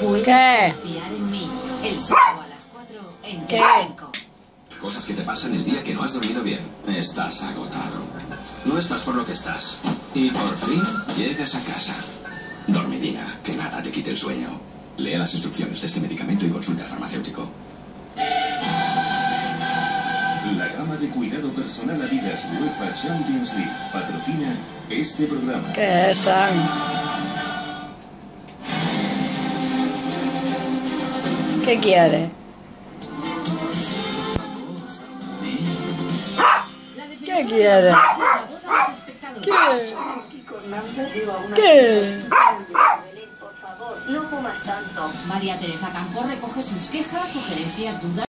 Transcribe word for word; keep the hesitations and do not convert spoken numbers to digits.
Puedes ¿Qué? confiar en mí. El sábado a las cuatro en ¿Qué? Telecinco. Cosas que te pasan el día que no has dormido bien. Estás agotado. No estás por lo que estás. Y por fin llegas a casa. Dormidina, que nada te quite el sueño. Lea las instrucciones de este medicamento y consulta al farmacéutico. La gama de cuidado personal Adidas UEFA Champions League patrocina este programa. ¿Qué es, Samy? ¿Qué quiere? ¿Qué quiere? ¿Qué? ¿Qué? Por favor, no comas tanto. María Teresa Campos recoge sus quejas, sugerencias, dudas.